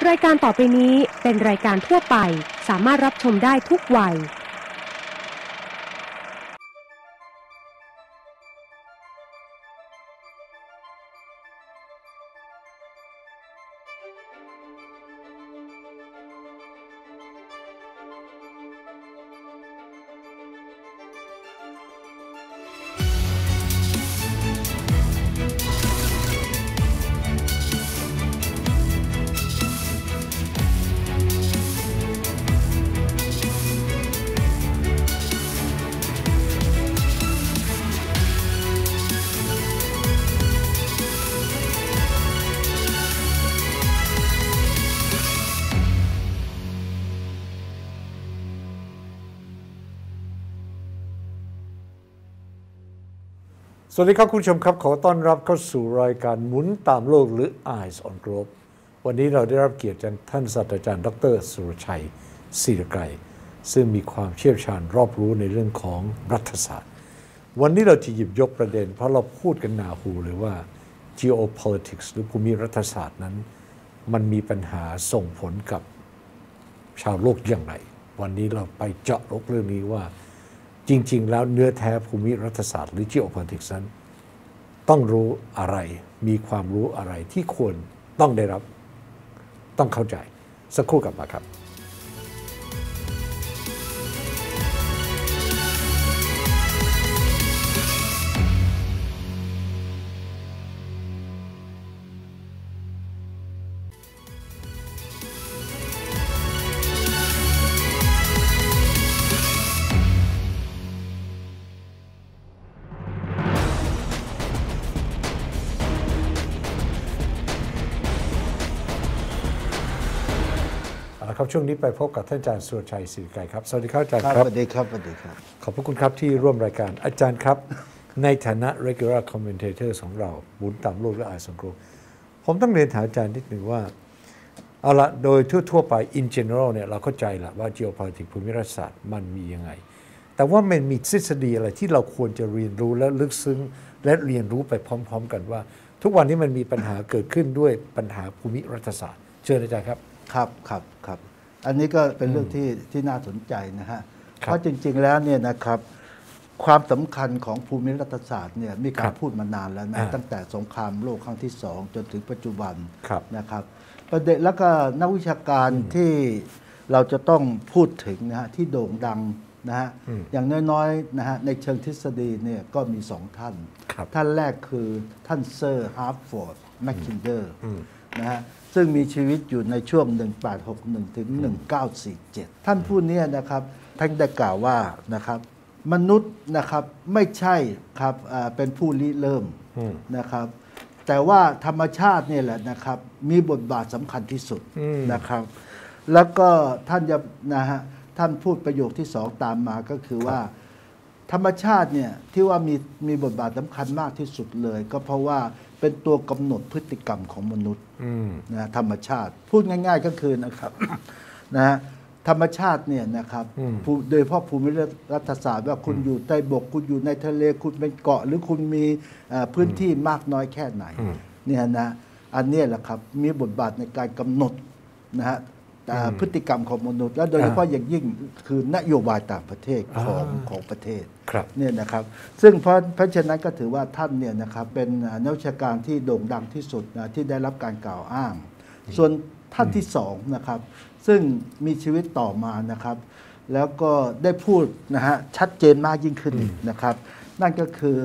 รายการต่อไปนี้เป็นรายการทั่วไปสามารถรับชมได้ทุกวัยสวัสดีครับคุณผู้ชมครับขอต้อนรับเข้าสู่รายการหมุนตามโลกหรือ Eyes on Globe วันนี้เราได้รับเกียรติจากท่านศาสตราจารย์ดร.สุรชัยศิริไกรซึ่งมีความเชี่ยวชาญรอบรู้ในเรื่องของรัฐศาสตร์วันนี้เราจะหยิบยกประเด็นเพราะเราพูดกันหนาหูเลยว่า geopolitics หรือภูมิรัฐศาสตร์นั้นมันมีปัญหาส่งผลกับชาวโลกอย่างไรวันนี้เราไปเจาะลึกเรื่องนี้ว่าจริงๆแล้วเนื้อแท้ภูมิรัฐศาสตร์หรือ geopolitics นั้นต้องรู้อะไรมีความรู้อะไรที่ควรต้องได้รับต้องเข้าใจสักครู่กลับมาครับครับช่วงนี้ไปพบกับท่านอาจารย์สุรชัยศิริไกรครับสวัสดีครับอาจารย์ครับสวัสดีครับสวัสดีครับขอบพระคุณครับที่ร่วมรายการอาจารย์ครับในฐานะ regular commentator ของเราหมุนตามโลกและ Eyes on Globe ผมต้องเรียนถามอาจารย์นิดหนึ่งว่าเอาละโดยทั่วไป in general เนี่ยเราเข้าใจละว่า geopolitics ภูมิรัฐศาสตร์มันมียังไงแต่ว่ามันมีทฤษฎีอะไรที่เราควรจะเรียนรู้และลึกซึ้งและเรียนรู้ไปพร้อมๆกันว่าทุกวันนี้มันมีปัญหาเกิดขึ้นด้วยปัญหาภูมิรัฐศาสตร์เชิญอาจารย์ครับครับอันนี้ก็เป็นเรื่องที่น่าสนใจนะฮะเพราะจริงๆแล้วเนี่ยนะครับความสำคัญของภูมิรัฐศาสตร์เนี่ยมีการพูดมานานแล้วนะตั้งแต่สงครามโลกครั้งที่2จนถึงปัจจุบันนะครับประเด็นแล้วก็นักวิชาการที่เราจะต้องพูดถึงนะฮะที่โด่งดังนะฮะอย่างน้อยๆนะฮะในเชิงทฤษฎีเนี่ยก็มี2ท่านท่านแรกคือท่านเซอร์ฮาร์ฟอร์ดแมคคินเดอร์นะฮะซึ่งมีชีวิตอยู่ในช่วง 1861 ถึง 1947 ท่านผู้นี้นะครับท่านได้กล่าวว่านะครับมนุษย์นะครับไม่ใช่ครับเป็นผู้ริเริ่มนะครับแต่ว่าธรรมชาตินี่แหละนะครับมีบทบาทสำคัญที่สุดนะครับแล้วก็ท่านจะนะฮะท่านพูดประโยคที่2ตามมาก็คือว่าธรรมชาติเนี่ยที่ว่ามีบทบาทสำคัญมากที่สุดเลยก็เพราะว่าเป็นตัวกำหนดพฤติกรรมของมนุษย์นะธรรมชาติพูดง่ายๆก็คือนะครับนะฮะธรรมชาติเนี่ยนะครับโดยเฉพาะภูมิรัฐศาสตร์ว่าคุณอยู่ใต้บกคุณอยู่ในทะเลคุณเป็นเกาะหรือคุณมีพื้นที่มากน้อยแค่ไหนเนี่ยนะอันนี้แหละครับมีบทบาทในการกำหนดนะฮะพฤติกรรมของมนุษย์และโดยเฉพาะอย่างยิ่งคือนโยบายต่างประเทศของประเทศเนี่ยนะครับซึ่งเพราะฉะนั้นก็ถือว่าท่านเนี่ยนะครับเป็นนักวิชาการที่โด่งดังที่สุดนะที่ได้รับการกล่าวอ้างส่วนท่านที่2นะครับซึ่งมีชีวิตต่อมานะครับแล้วก็ได้พูดนะฮะชัดเจนมากยิ่งขึ้นนะครับนั่นก็คือ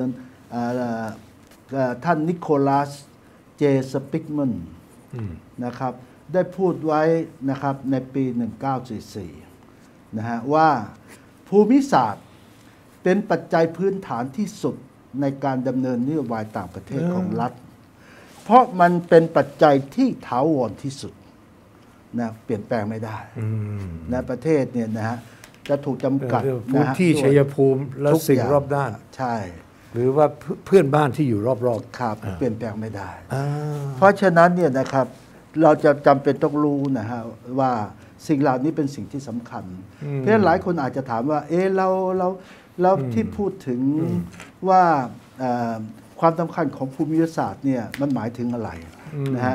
ท่านนิโคลัสเจสปิกมันนะครับได้พูดไว้นะครับในปี 1944 นะฮะว่าภูมิศาสตร์เป็นปัจจัยพื้นฐานที่สุดในการดำเนินนโยบายต่างประเทศของรัฐเพราะมันเป็นปัจจัยที่ถาวรที่สุดนะเปลี่ยนแปลงไม่ได้นะประเทศเนี่ยนะฮะจะถูกจำกัดพื้นที่ชัยภูมิและสิ่งรอบด้านใช่หรือว่าเพื่อนบ้านที่อยู่รอบๆครับเปลี่ยนแปลงไม่ได้เพราะฉะนั้นเนี่ยนะครับเราจะจำเป็นต้องรู้นะฮะว่าสิ่งเหล่านี้เป็นสิ่งที่สำคัญเพราะฉะนั้นหลายคนอาจจะถามว่าเราที่พูดถึงว่าความสำคัญของภูมิศาสตร์เนี่ยมันหมายถึงอะไรนะฮะ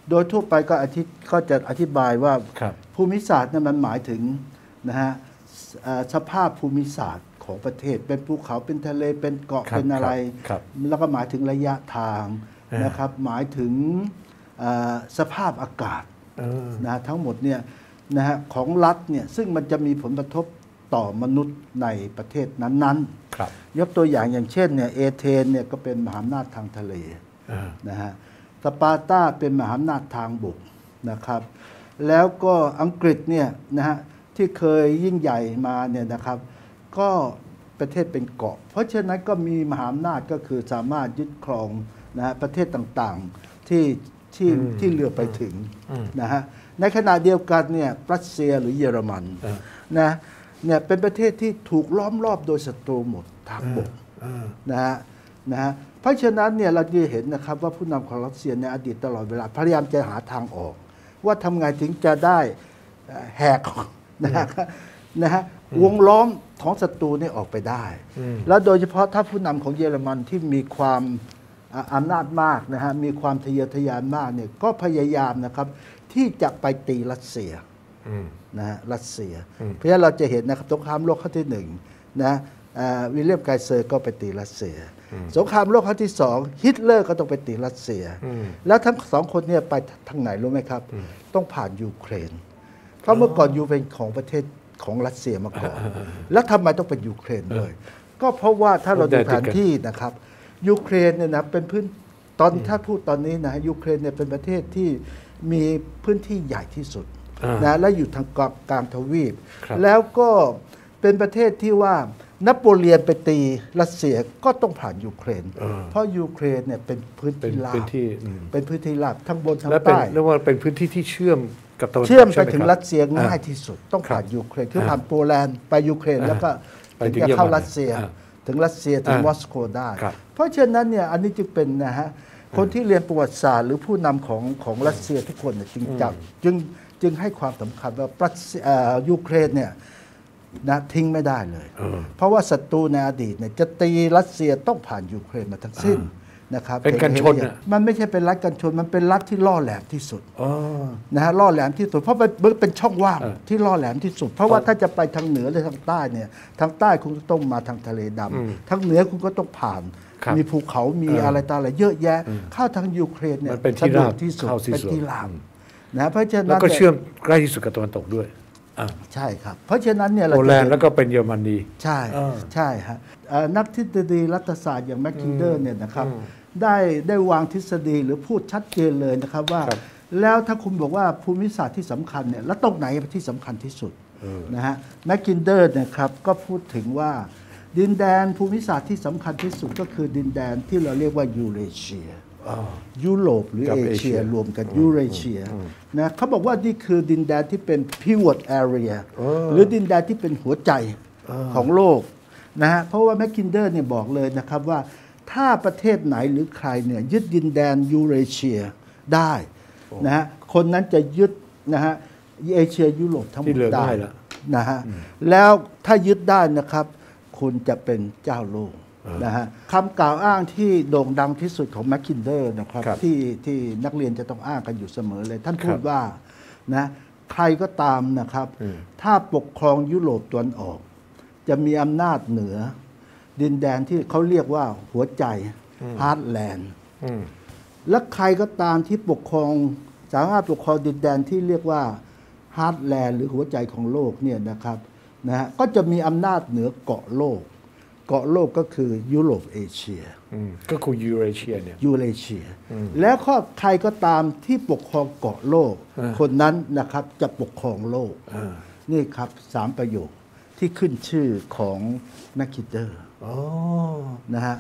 โดยทั่วไปก็จะอธิบายว่าครับภูมิศาสตร์เนี่ยมันหมายถึงนะฮะสภาพภูมิศาสตร์ของประเทศเป็นภูเขาเป็นทะเลเป็นเกาะครับเป็นอะไรครับแล้วก็หมายถึงระยะทางนะครับหมายถึงสภาพอากาศนะทั้งหมดเนี่ยนะฮะของรัฐเนี่ยซึ่งมันจะมีผลกระทบต่อมนุษย์ในประเทศนั้นๆครับยกตัวอย่างเช่นเนี่ยเอเธนเนี่ยก็เป็นมหาอำนาจทางทะเลนะฮะสปาร์ตาเป็นมหาอำนาจทางบกนะครับแล้วก็อังกฤษเนี่ยนะฮะที่เคยยิ่งใหญ่มาเนี่ยนะครับก็ประเทศเป็นเกาะเพราะฉะนั้นก็มีมหาอำนาจก็คือสามารถยึดครองนะฮะประเทศต่างๆที่เรือไปถึงนะฮะในขณะเดียวกันเนี่ยรัสเซียหรือเยอรมันนะเนี่ยเป็นประเทศที่ถูกล้อมรอบโดยศัตรูหมดทางบกนะฮะเพราะฉะนั้นเนี่ยเราจะเห็นนะครับว่าผู้นำของรัสเซียในอดีตตลอดเวลาพยายามจะหาทางออก ว่าทำไงถึงจะได้แหกนะฮะวงล้อมของศัตรูนี่ออกไปได้ แล้วโดยเฉพาะถ้าผู้นำของเยอรมันที่มีความอำนาจมากนะฮะมีความทะเยอทะยานมากเนี่ยก็พยายามนะครับที่จะไปตีรัสเซียนะฮะรัสเซียเพราะฉะนั้นเราจะเห็นนะครับสงครามโลกครั้งที่หนึ่งนะวิลเลียมไกเซอร์ก็ไปตีรัสเซียสงครามโลกครั้งที่สองฮิตเลอร์ก็ต้องไปตีรัสเซียแล้วทั้งสองคนเนี่ยไปทางไหนรู้ไหมครับต้องผ่านยูเครนเพราะเมื่อก่อนยูเป็นของประเทศของรัสเซียมาก่อนแล้วทำไมต้องเป็นยูเครนด้วยก็เพราะว่าถ้าเราดูแผนที่นะครับยูเครนเนี่ยนะเป็นพื้นถ้าพูดตอนนี้นะยูเครนเนี่ยเป็นประเทศที่มีพื้นที่ใหญ่ที่สุดนะและอยู่ทางกลางทวีปแล้วก็เป็นประเทศที่ว่านโปเลียนไปตีรัสเซียก็ต้องผ่านยูเครนเพราะยูเครนเนี่ยเป็นพื้นที่ราบเป็นพื้นที่ราบทั้งบนทั้งใต้เรียกว่าเป็นพื้นที่ที่เชื่อมกับตะวันตกเชื่อมไปถึงรัสเซียง่ายที่สุดต้องผ่านยูเครนคือผ่านโปแลนด์ไปยูเครนแล้วก็ถึงจะเข้ารัสเซียถึงรัสเซียถึงมอสโกได้เพราะฉะนั้นเนี่ยอันนี้จึงเป็นนะฮะคนที่เรียนประวัติศาสตร์หรือผู้นำของรัสเซียทุกคนจึงให้ความสำคัญว่ายูเครนเนี่ยนะทิ้งไม่ได้เลยเพราะว่าศัตรูในอดีตเนี่ยจะตีรัสเซียต้องผ่านยูเครนมาทั้งสิ้นนะครับเป็นกันชนมันไม่ใช่เป็นรัฐกันชนมันเป็นรัฐที่ล่อแหลมที่สุดนะฮะล่อแหลมที่สุดเพราะมันเป็นช่องว่างที่ล่อแหลมที่สุดเพราะว่าถ้าจะไปทางเหนือหรือทางใต้เนี่ยทางใต้คุณต้องมาทางทะเลดำทางเหนือคุณก็ต้องผ่านมีภูเขามีอะไรต่างๆเยอะแยะเข้าทางยูเครนเนี่ยเป็นที่ราบที่สุดเป็นที่ราบนะเพราะฉะนั้นแล้วก็เชื่อมใกล้ที่สุดกับตะวันตกด้วยใช่ครับเพราะฉะนั้นเนี่ยโปแลนด์แล้วก็เป็นเยอรมนีใช่ฮะนักทฤษฎีรัฐศาสตร์อย่างแมคคินเดอร์เนี่ยนะครับได้วางทฤษฎีหรือพูดชัดเจนเลยนะครับว่าแล้วถ้าคุณบอกว่าภูมิศาสตร์ที่สำคัญเนี่ยแล้วตรงไหนที่สำคัญที่สุดนะฮะแมคคินเดอร์นะครับก็พูดถึงว่าดินแดนภูมิศาสตร์ที่สำคัญที่สุดก็คือดินแดนที่เราเรียกว่ายูเรเชียยุโรปหรือเอเชียรวมกันยูเรเชียนะเขาบอกว่านี่คือดินแดนที่เป็น pivot area หรือดินแดนที่เป็นหัวใจของโลกนะฮะเพราะว่าแมคคินเดอร์เนี่ยบอกเลยนะครับว่าถ้าประเทศไหนหรือใครเนี่ยยึดดินแดนยูเรเชียได้นะฮะคนนั้นจะยึดนะฮะเอเชียยุโรปทั้งหมดได้นะฮะแล้วถ้ายึดได้นะครับคุณจะเป็นเจ้าโลกนะฮะคำกล่าวอ้างที่โด่งดังที่สุดของแมคคินเดอร์นะครับที่นักเรียนจะต้องอ้างกันอยู่เสมอเลยท่านพูดว่านะใครก็ตามนะครับถ้าปกครองยุโรปตะวันออกจะมีอำนาจเหนือดินแดนที่เขาเรียกว่าหัวใจฮาร์ดแลนด์และใครก็ตามที่ปกครองสามารถปกครองดินแดนที่เรียกว่าฮาร์ดแลนด์หรือหัวใจของโลกเนี่ยนะครับนะฮะก็จะมีอำนาจเหนือเกาะโลกก็คือยุโรปเอเชียก็คือยูเรเชียเนี่ยยูเรเชียแล้วก็ใครก็ตามที่ปกครองเกาะโลกคนนั้นนะครับจะปกครองโลกนี่ครับ3ประโยคที่ขึ้นชื่อของแมคคินเดอร์นะฮะ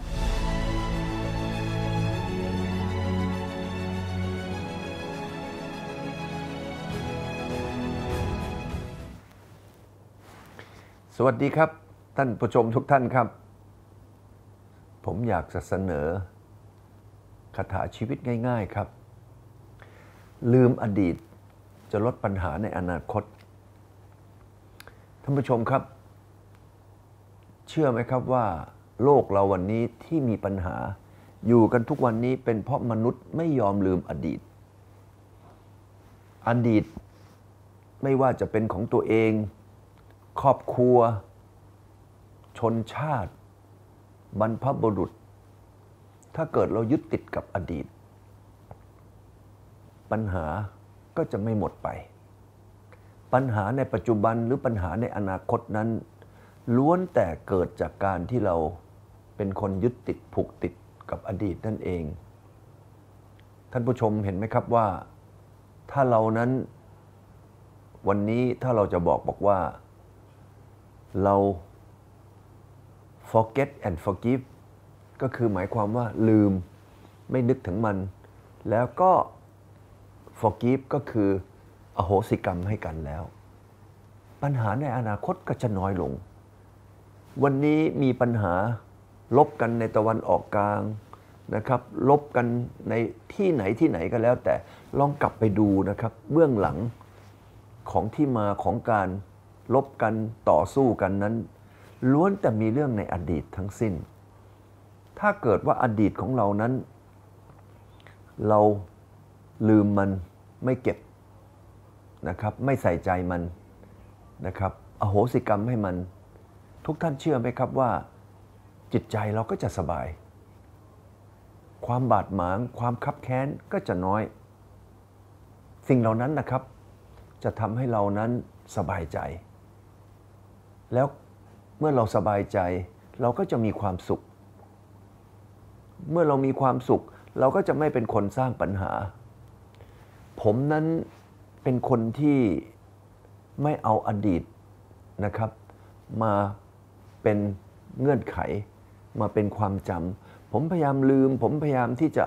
สวัสดีครับท่านผู้ชมทุกท่านครับผมอยากจะเสนอคาถาชีวิตง่ายๆครับลืมอดีตจะลดปัญหาในอนาคตท่านผู้ชมครับเชื่อไหมครับว่าโลกเราวันนี้ที่มีปัญหาอยู่กันทุกวันนี้เป็นเพราะมนุษย์ไม่ยอมลืมอดีตอดีตไม่ว่าจะเป็นของตัวเองครอบครัวชนชาติบรรพบุรุษถ้าเกิดเรายึดติดกับอดีตปัญหาก็จะไม่หมดไปปัญหาในปัจจุบันหรือปัญหาในอนาคตนั้นล้วนแต่เกิดจากการที่เราเป็นคนยึดติดผูกติดกับอดีตนั่นเองท่านผู้ชมเห็นไหมครับว่าถ้าเรานั้นวันนี้ถ้าเราจะบอกว่าเรา forget and forgive ก็คือหมายความว่าลืมไม่นึกถึงมันแล้วก็ forgive ก็คืออโหสิกรรมให้กันแล้วปัญหาในอนาคตก็จะน้อยลงวันนี้มีปัญหาลบกันในตะวันออกกลางนะครับลบกันในที่ไหนก็แล้วแต่ลองกลับไปดูนะครับเบื้องหลังของที่มาของการลบกันต่อสู้กันนั้นล้วนแต่มีเรื่องในอดีตทั้งสิ้นถ้าเกิดว่าอดีตของเรานั้นเราลืมมันไม่เก็บนะครับไม่ใส่ใจมันนะครับอโหสิกรรมให้มันทุกท่านเชื่อไหมครับว่าจิตใจเราก็จะสบายความบาดหมางความคับแค้นก็จะน้อยสิ่งเหล่านั้นนะครับจะทำให้เรานั้นสบายใจแล้วเมื่อเราสบายใจเราก็จะมีความสุขเมื่อเรามีความสุขเราก็จะไม่เป็นคนสร้างปัญหาผมนั้นเป็นคนที่ไม่เอาอดีตนะครับมาเป็นเงื่อนไขมาเป็นความจำผมพยายามลืมผมพยายามที่จะ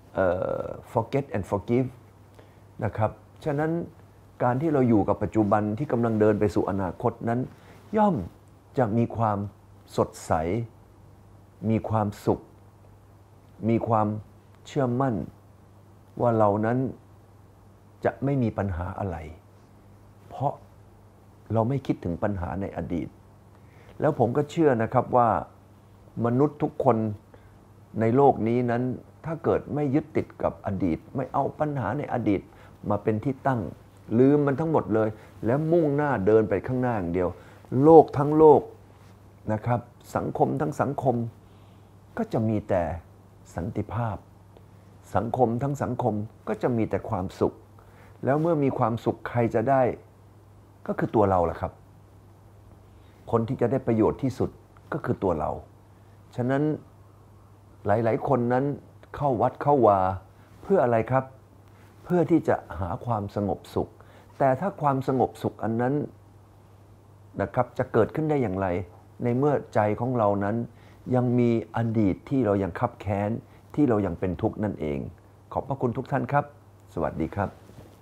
forget and forgive นะครับฉะนั้นการที่เราอยู่กับปัจจุบันที่กำลังเดินไปสู่อนาคตนั้นย่อมจะมีความสดใสมีความสุขมีความเชื่อมั่นว่าเรานั้นจะไม่มีปัญหาอะไรเพราะเราไม่คิดถึงปัญหาในอดีตแล้วผมก็เชื่อนะครับว่ามนุษย์ทุกคนในโลกนี้นั้นถ้าเกิดไม่ยึดติดกับอดีตไม่เอาปัญหาในอดีตมาเป็นที่ตั้งลืมมันทั้งหมดเลยแล้วมุ่งหน้าเดินไปข้างหน้าอย่างเดียวโลกทั้งโลกนะครับสังคมทั้งสังคมก็จะมีแต่สันติภาพสังคมทั้งสังคมก็จะมีแต่ความสุขแล้วเมื่อมีความสุขใครจะได้ก็คือตัวเราแหละครับคนที่จะได้ประโยชน์ที่สุดก็คือตัวเราฉะนั้นหลายๆคนนั้นเข้าวัดเข้าวาเพื่ออะไรครับเพื่อที่จะหาความสงบสุขแต่ถ้าความสงบสุขอันนั้นนะครับจะเกิดขึ้นได้อย่างไรในเมื่อใจของเรานั้นยังมีอดีตที่เรายังคับแค้นที่เรายังเป็นทุกข์นั่นเองขอบพระคุณทุกท่านครับสวัสดีครับ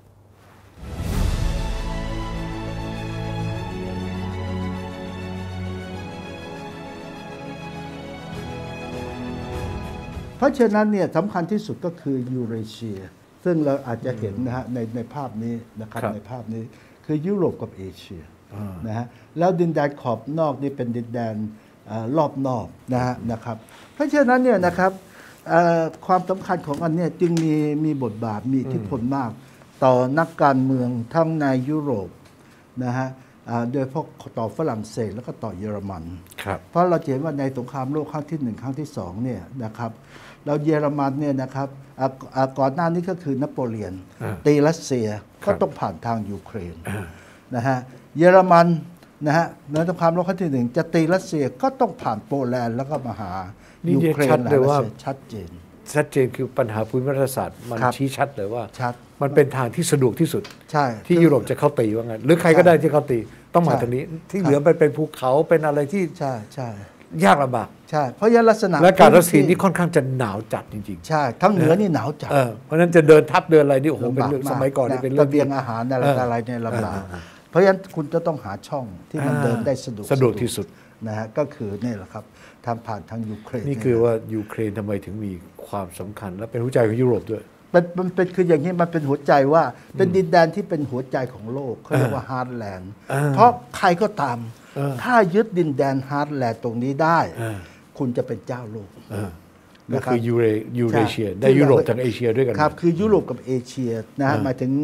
เพราะฉะนั้นเนี่ยสำคัญที่สุดก็คือยูเรเชียซึ่งเราอาจจะเห็นนะฮะในภาพนี้นะครับในภาพนี้คือยุโรปกับเอเชียนะฮะแล้วดินแดนขอบนอกนี่เป็นดินแดนรอบนอกนะครับเพราะฉะนั้นเนี่ยนะครับความสำคัญของอันนี้จึงมีบทบาทมีอิทธิพลมากต่อนักการเมืองทั้งในยุโรปนะฮะโดยเฉพาะต่อฝรั่งเศสแล้วก็ต่อเยอรมันเพราะเราเห็นว่าในสงครามโลกครั้งที่1ครั้งที่2เนี่ยนะครับเราเยอรมันเนี่ยนะครับก่อนหน้านี้ก็คือนโปเลียนตีรัสเซียก็ต้องผ่านทางยูเครนนะฮะเยอรมันนะฮะในสงครามโลกครั้งที่1จะตีรัสเซียก็ต้องผ่านโปแลนด์แล้วก็มาหายูเครนและรัสเซียชัดเจนคือปัญหาภูมิรัฐศาสตร์มันชี้ชัดเลยว่าชัดมันเป็นทางที่สะดวกที่สุดใช่ที่ยุโรปจะเข้าตีว่างั้นหรือใครก็ได้ที่เข้าตีต้องมาทางนี้ที่เหลือไปเป็นภูเขาเป็นอะไรที่ใช่ยากลำบากใช่เพราะยันลักษณะและการรัสเซียนี่ค่อนข้างจะหนาวจัดจริงๆใช่ทั้งเหนือนี่หนาวจัดเพราะฉะนั้นจะเดินทับเดินอะไรนี่โอ้โหเป็นเรื่องสมัยก่อนนี่เป็นเรื่องเบียงอาหารอะไรเนี่ยลำบากเพราะฉะนั้นคุณจะต้องหาช่องที่มันเดินได้สะดวกที่สุดนะฮะก็คือนี่แหละครับทำผ่านทางยูเครนนี่คือว่ายูเครนทำไมถึงมีความสำคัญและเป็นหัวใจของยุโรปด้วยมันเป็นคืออย่างนี้มันเป็นหัวใจว่าเป็นดินแดนที่เป็นหัวใจของโลกเขาเรียกว่าฮาร์ดแลนด์เพราะใครก็ตามถ้ายึดดินแดนฮาร์ดแลนด์ตรงนี้ได้คุณจะเป็นเจ้าโลกก็คือยูเรเชียได้ยุโรปทั้งเอเชียด้วยกันครับคือยุโรปกับเอเชียนะหมายถึง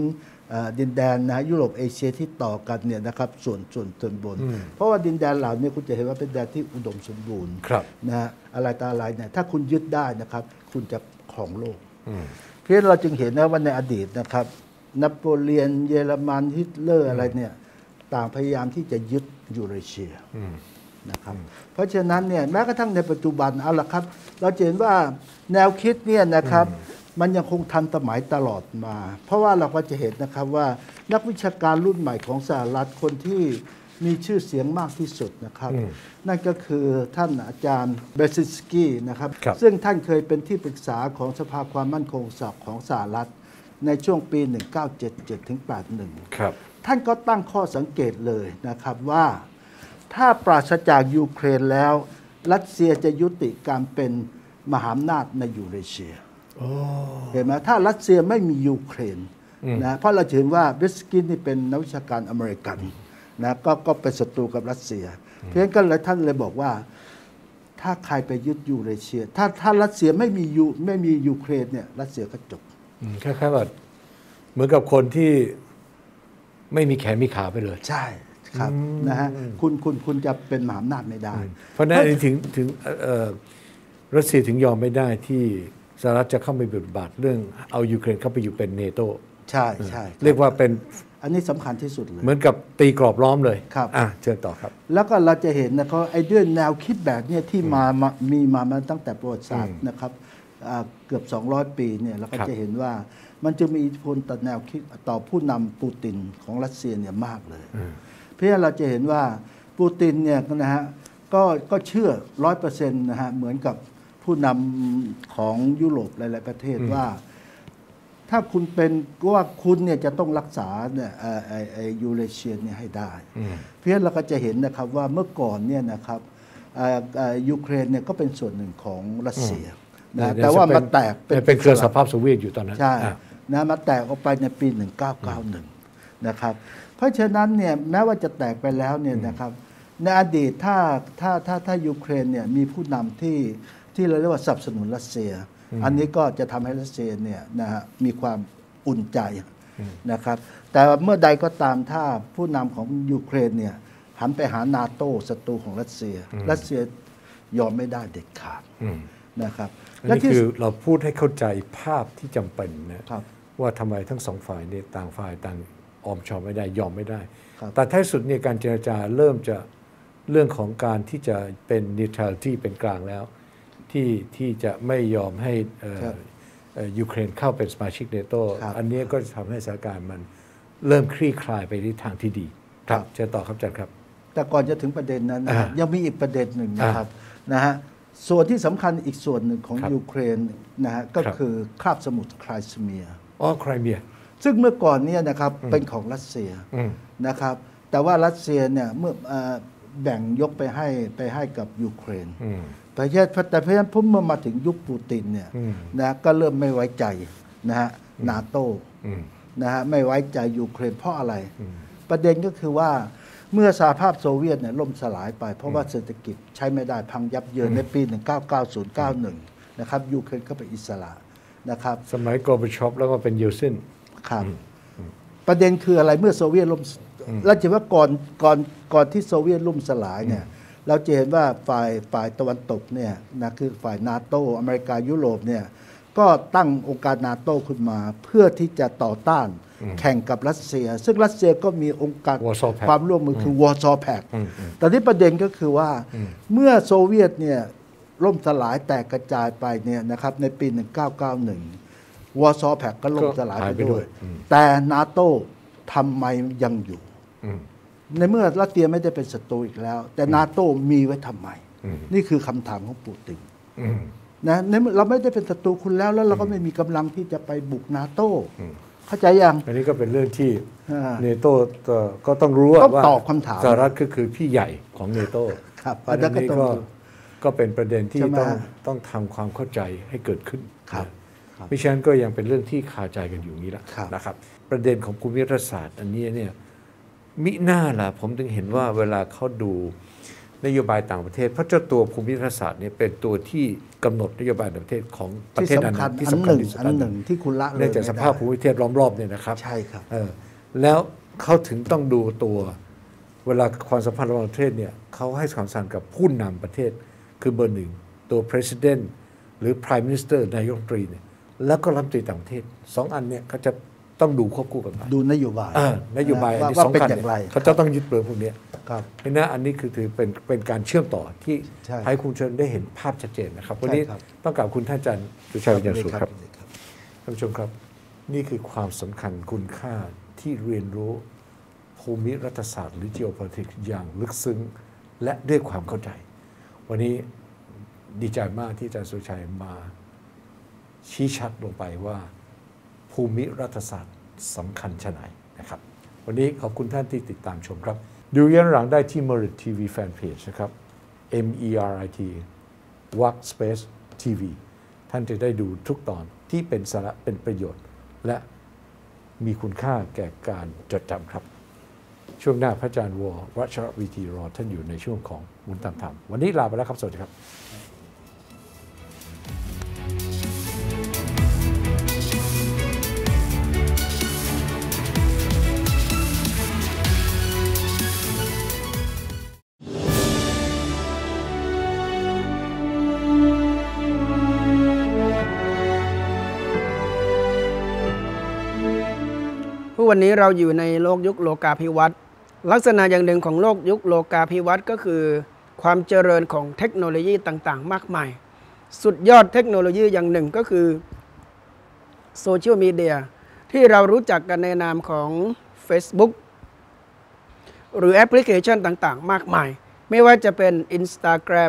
ดินแดนนะยุโรปเอเชียที่ต่อกันเนี่ยนะครับส่วนบน เพราะว่าดินแดนเหล่านี้คุณจะเห็นว่าเป็นแดนที่อุดมสมบูรณ์ครับนะฮะอะไรต่ออะไรเนี่ยถ้าคุณยึดได้นะครับคุณจะครองโลกเพราะฉะนั้นเราจึงเห็นนะว่าในอดีตนะครับนโปเลียนเยอรมันฮิตเลอร์อะไรเนี่ยต่างพยายามที่จะยึดยูเรเชียนะครับเพราะฉะนั้นเนี่ยแม้กระทั่งในปัจจุบันเอาละครับเราจะเห็นว่าแนวคิดเนี่ยนะครับมันยังคงทันสมัยตลอดมา เพราะว่าเราก็จะเห็นนะครับว่านักวิชาการรุ่นใหม่ของสหรัฐคนที่มีชื่อเสียงมากที่สุดนะครับนั่นก็คือท่านอาจารย์เบซิสกี้นะครับครับซึ่งท่านเคยเป็นที่ปรึกษาของสภาความมั่นคงของสหรัฐในช่วงปี 1977 ถึง 81 ครับท่านก็ตั้งข้อสังเกตเลยนะครับว่าถ้าปราศจากยูเครนแล้วรัสเซียจะยุติการเป็นมหาอำนาจในยูเรเชียเห็นไหมถ้ารัสเซียไม่มียูเครนนะเพราะเราเห็นว่าเบสกินนี่เป็นนักวิชาการอเมริกันนะก็เป็นศัตรูกับรัสเซีย เพราะฉะนั้นก็เลยท่านเลยบอกว่าถ้าใครไปยึดยูเรเชียถ้ารัสเซียไม่มียูเครนเนี่ยรัสเซียก็จบคล้ายๆแบบเหมือนกับคนที่ไม่มีแขนมีขาไปเลยใช่ครับนะฮะคุณจะเป็นมหาอำนาจไม่ได้เพราะนั้นถึงรัสเซียถึงยอมไม่ได้ที่สหรัฐจะเข้าไปบทบาทเรื่องเอายูเครนเข้าไปอยู่เป็นเนโตใช่ใช่เรียกว่าเป็นอันนี้สำคัญที่สุดเลยเหมือนกับตีกรอบล้อมเลยครับเชิญต่อครับแล้วก็เราจะเห็นนะครับไอ้ด้วยแนวคิดแบบเนี้ยที่มีมาตั้งแต่ประวัติศาสตร์นะครับเกือบ 200 ปีเนี่ยเราก็ครับจะเห็นว่ามันจะมีอิทธิพลต่อแนวคิดต่อผู้นำปูตินของรัสเซียเนี่ยมากเลย เพราะฉะนั้นเราจะเห็นว่าปูตินเนี่ยนะฮะก็เชื่อ 100% นะฮะเหมือนกับผู้นำของยุโรปหลายๆประเทศว่า ถ้าคุณเป็นว่าคุณเนี่ยจะต้องรักษาเนี่ยยูเรเชียเนี่ยให้ได้ เพราะฉะนั้นเราก็จะเห็นนะครับว่าเมื่อก่อนเนี่ยนะครับยูเครนเนี่ยก็เป็นส่วนหนึ่งของรัสเซียนะแต่ว่ามาแตกเป็นเครือสหภาพโซเวียตอยู่ตอนนั้นใช่นะมาแตกออกไปในปี 1991 นะครับเพราะฉะนั้นเนี่ยแม้ว่าจะแตกไปแล้วเนี่ยนะครับในอดีตถ้ายูเครนเนี่ยมีผู้นำที่เราเรียกว่าสนับสนุนรัสเซีย อันนี้ก็จะทำให้รัสเซียเนี่ยนะฮะมีความอุ่นใจนะครับแต่เมื่อใดก็ตามถ้าผู้นำของยูเครนเนี่ยหันไปหานาโต้ศัตรูของรัสเซียยอมไม่ได้เด็ดขาดนะครับอันนี้คือเราพูดให้เข้าใจภาพที่จำเป็นนะครับ ว่าทำไมทั้งสองฝ่ายเนี่ยต่างฝ่ายต่างออมชอมไม่ได้ยอมไม่ได้ครับแต่ท้ายสุดเนี่ยการเจรจาเริ่มจะเรื่องของการที่จะเป็น neutrality เป็นกลางแล้ว ที่จะไม่ยอมให้ยูเครนเข้าเป็นสมาชิกเนโตครับอันนี้ก็จะทำให้สถานการณ์มันเริ่มคลี่คลายไปในทางที่ดีครับเชิญต่อครับอาจารย์ครับแต่ก่อนจะถึงประเด็นนั้นนะยังมีอีกประเด็นหนึ่งนะครับนะฮะส่วนที่สำคัญอีกส่วนหนึ่งของครับยูเครนนะฮะก็ครับคือคาบสมุทรไครเมียอ๋อไครเมียซึ่งเมื่อก่อนเนี่ยนะครับเป็นของรัสเซียอืมนะครับแต่ว่ารัสเซียเนี่ยเมื่อแบ่งยกไปให้กับยูเครนแต่เพราะฉะนั้นเมื่อมาถึงยุคปูตินเนี่ยนะก็เริ่มไม่ไว้ใจนะฮะนาโต้นะฮะไม่ไว้ใจยูเครนเพราะอะไร ประเด็นก็คือว่าเมื่อสหภาพโซเวียตเนี่ยล่มสลายไป เพราะว่าเศรษฐกิจใช้ไม่ได้พังยับเยินในปี 1990-91 นะครับยูเครนก็เป็นอิสระนะครับสมัยโกอร์บาชอปแล้วก็เป็นเยลซินครับประเด็นคืออะไรเมื่อโซเวียตล่มเราจะเห็นว่าก่อนที่โซเวียตล่มสลายเนี่ยเราจะเห็นว่าฝ่ายตะวันตกเนี่ยนะคือฝ่ายนาโตอเมริกายุโรปเนี่ยก็ตั้งองค์การนาโต้ขึ้นมา เพื่อที่จะต่อต้านแข่งกับรัสเซีย ซึ่งรัสเซียก็มีองค์การ Warsaw Pact ความร่วมมือคือวอร์ซอแพคแต่ที่ประเด็นก็คือว่าเมื่อโซเวียตเนี่ยล่มสลายแตกกระจายไปเนี่ยนะครับในปี 1991 วอร์ซอแพคก็ล่มสลายไปด้วย แต่นาโต้ทำไมยังอยู่ ในเมื่อรัสเซียไม่ได้เป็นศัตรูอีกแล้ว แต่นาโต้มีไว้ทำไม นี่คือคำถามของปูตินนะในเมื่อเราไม่ได้เป็นศัตรูคุณแล้วเราก็ไม่มีกำลังที่จะไปบุกนาโต้เข้าใจยังอันนี้ก็เป็นเรื่องที่อ่าเนโตก็ต้องรู้ต้องว่าตอบคำถามสหรัฐก็คือพี่ใหญ่ของเนโตครับเพราะฉะนั้นอันนั้นก็นี่ต้องก็เป็นประเด็นที่ใช่ไหมต้องทำความเข้าใจให้เกิดขึ้นครับนะมิฉะนั้นก็ยังเป็นเรื่องที่คาใจกันอยู่นี้ละครับนะครับ ประเด็นของภูมิรัฐศาสตร์อันนี้เนี่ยมิหน้าล่ะผมถึงเห็นว่าเวลาเขาดูนโยบายต่างประเทศเพราะเจ้าตัวภูมิรัฐศาสตร์เนี่ยเป็นตัวที่กำหนดนโยบายต่างประเทศของประเทศนั้นที่สำคัญที่สุดอันหนึ่งที่คุณละเลยเนื่องจากสภาพภูมิประเทศล้อมรอบเนี่ยนะครับใช่ครับแล้วเขาถึงต้องดูตัวเวลาความสัมพันธ์ระหว่างประเทศเนี่ยเขาให้ความสำคัญกับผู้นำประเทศคือเบอร์หนึ่งตัว president หรือ prime minister นายกรัฐมนตรีเนี่ยแล้วก็รัฐมนตรีต่างประเทศสองอันเนี่ยเขาจะต้องดูควบคู่กันไปดูนโยบายนโยบายอันนี้ว่าสำเป็นคัญอย่างไรเขาจะต้องยึดเปลือกพวกนี้ครับเพราะนั้นอันนี้คือถือเป็นการเชื่อมต่อที่ใช่ให้คุณชนได้เห็นภาพชัดเจนนะครับวันนี้ครับต้องกราบคุณท่านอาจารย์สุชัยวิญญาณสุขครับครับท่านผู้ชมครับนี่คือความสำคัญคุณค่าที่เรียนรู้ภูมิรัฐศาสตร์หรือ geopolitics อย่างลึกซึ้งและด้วยความเข้าใจ วันนี้ดีใจมากที่อาจารย์สุชัยมาชี้ชัดลงไปว่าภูมิรัฐศาสตร์สำคัญชะไหนนะครับวันนี้ขอบคุณท่านที่ติดตามชมครับดูย้อนหลังได้ที่ Merit TV Fanpage นะครับ MERIT Workspace TV ท่านจะได้ดูทุกตอนที่เป็นสาระเป็นประโยชน์และมีคุณค่าแก่การจดจำครับช่วงหน้าพระอาจารย์วรัชรวีทีรอท่านอยู่ในช่วงของหมุนตามธรรมวันนี้ลาไปแล้วครับสวัสดีครับวันนี้เราอยู่ในโลกยุคโลกาภิวัตน์ลักษณะอย่างหนึ่งของโลกยุคโลกาภิวัตน์ก็คือความเจริญของเทคโนโลยีต่างๆมากมายสุดยอดเทคโนโลยีอย่างหนึ่งก็คือโซเชียลมีเดียที่เรารู้จักกันในนามของ Facebook หรือแอปพลิเคชันต่างๆมากมายไม่ว่าจะเป็น Instagram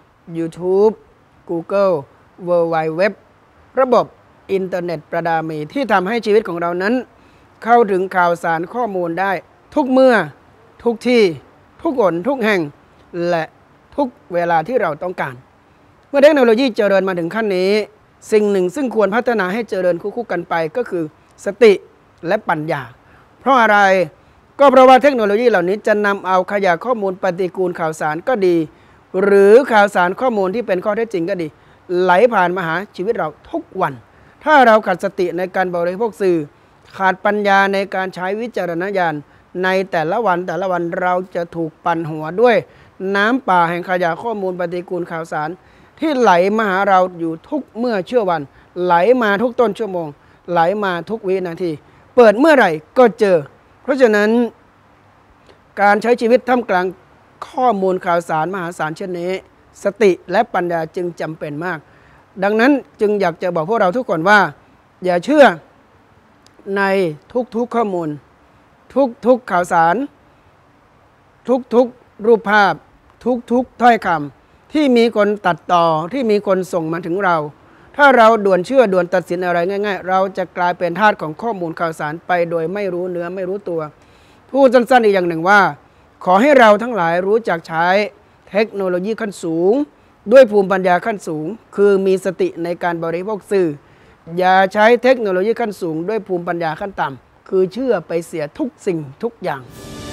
YouTube Google World Wide Web ระบบอินเทอร์เน็ตประดามีที่ทำให้ชีวิตของเรานั้นเข้าถึงข่าวสารข้อมูลได้ทุกเมื่อทุกที่ทุกคนทุกแห่งและทุกเวลาที่เราต้องการเมื่อเทคโนโลยีเจริญมาถึงขั้นนี้สิ่งหนึ่งซึ่งควรพัฒนาให้เจริญคู่กันไปก็คือสติและปัญญาเพราะอะไรก็เพราะว่าเทคโนโลยีเหล่านี้จะนำเอาขยะข้อมูลปฏิกูลข่าวสารก็ดีหรือข่าวสารข้อมูลที่เป็นข้อเท็จจริงก็ดีไหลผ่านมาหาชีวิตเราทุกวันถ้าเราขาดสติในการบริโภคสื่อขาดปัญญาในการใช้วิจารณญาณในแต่ละวันเราจะถูกปั่นหัวด้วยน้ำป่าแห่งขยะข้อมูลปฏิกูลข่าวสารที่ไหลมาหาเราอยู่ทุกเมื่อเชื่อวันไหลมาทุกต้นชั่วโมงไหลมาทุกวินาทีเปิดเมื่อไหร่ก็เจอเพราะฉะนั้นการใช้ชีวิตท่ามกลางข้อมูลข่าวสารมหาศาลเช่นนี้สติและปัญญาจึงจำเป็นมากดังนั้นจึงอยากจะบอกพวกเราทุกคนว่าอย่าเชื่อในทุกข้อมูลทุกข่าวสารทุกรูปภาพทุกถ้อยคำที่มีคนตัดต่อที่มีคนส่งมาถึงเราถ้าเราด่วนเชื่อด่วนตัดสินอะไรง่ายๆเราจะกลายเป็นทาสของข้อมูลข่าวสารไปโดยไม่รู้เนื้อไม่รู้ตัวพูดสั้นๆอีกอย่างหนึ่งว่าขอให้เราทั้งหลายรู้จักใช้เทคโนโลยีขั้นสูงด้วยภูมิปัญญาขั้นสูงคือมีสติในการบริโภคสื่ออย่าใช้เทคโนโลยีขั้นสูงด้วยภูมิปัญญาขั้นต่ำคือเชื่อไปเสียทุกสิ่งทุกอย่าง